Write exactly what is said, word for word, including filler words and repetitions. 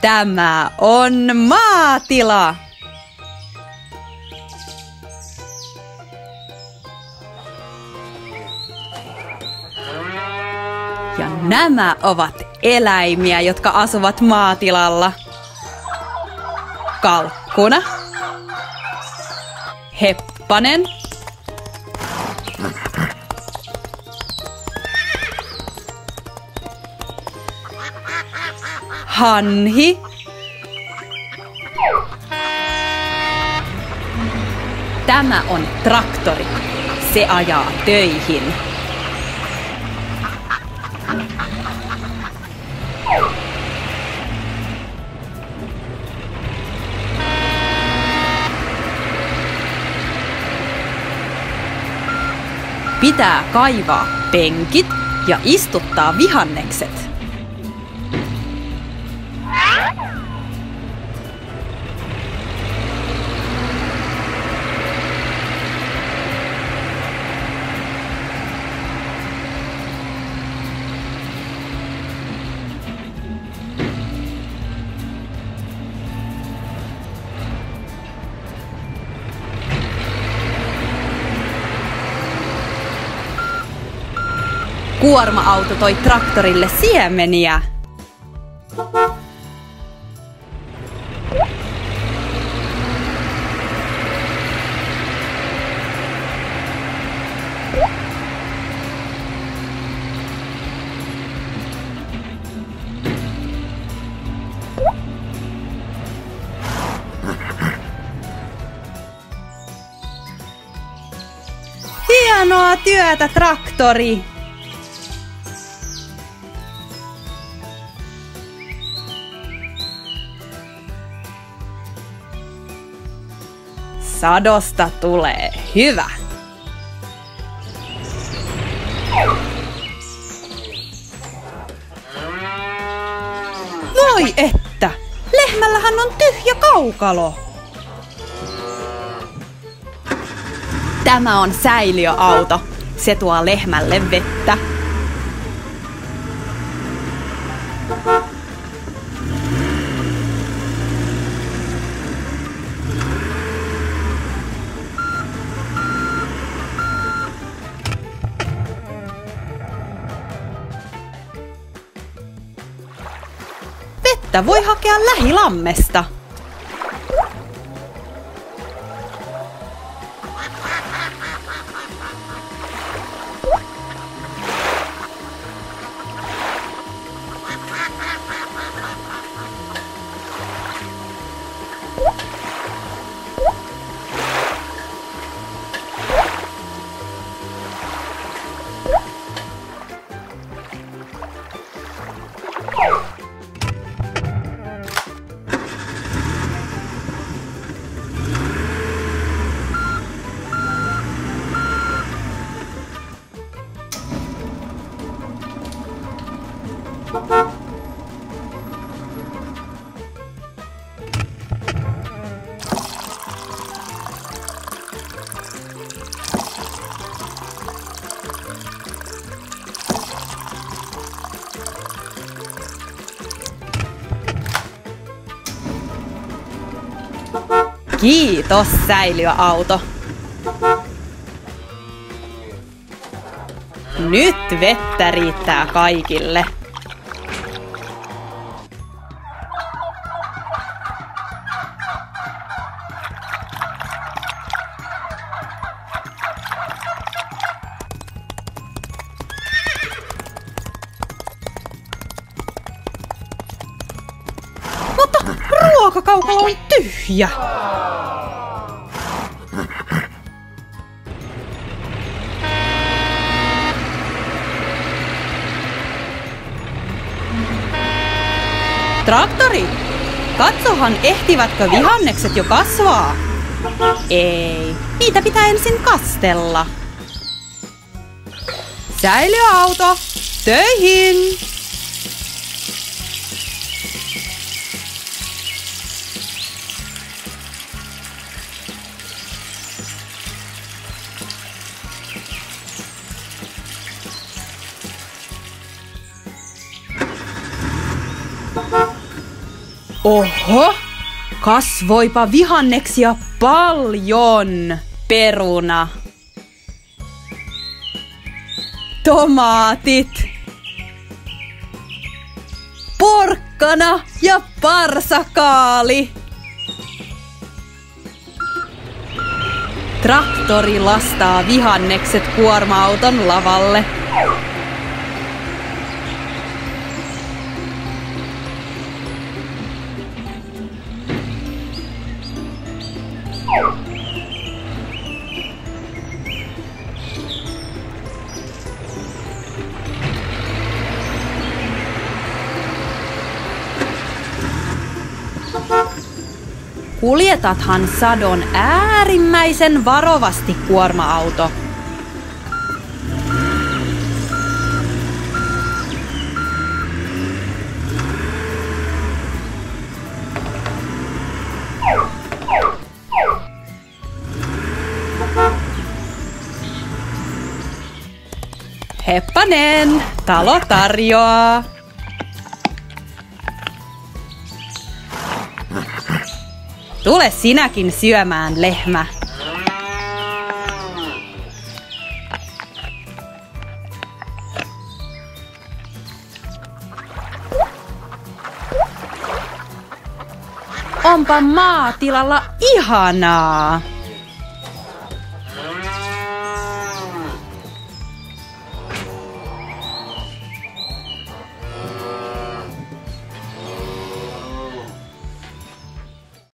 Tämä on maatila. Ja nämä ovat eläimiä, jotka asuvat maatilalla. Kalkkuna, heppanen, hanhi, tämä on traktori. Se ajaa töihin. Pitää kaivaa penkit ja istuttaa vihannekset. Kuorma-auto toi traktorille siemeniä. Hienoa työtä, traktori! Sadosta tulee hyvä. Voi että! Lehmällähän on tyhjä kaukalo. Tämä on säiliöauto. Se tuo lehmälle vettä. Vettä voi hakea lähilammesta. Kiitos, säiliöauto. Nyt vettä riittää kaikille. Mutta ruokakaukalo on tyhjä. Traktori, katsohan ehtivätkö vihannekset jo kasvaa. Ei, niitä pitää ensin kastella. Säiliöauto, töihin! Oho! Kasvoipa vihanneksia paljon! Peruna. Tomaatit. Porkkana ja parsakaali. Traktori lastaa vihannekset kuorma-auton lavalle. Kuljetathan sadon äärimmäisen varovasti, kuorma-auto. Heppanen, talo tarjoaa. Tule sinäkin syömään, lehmä. Onpa maatilalla ihanaa.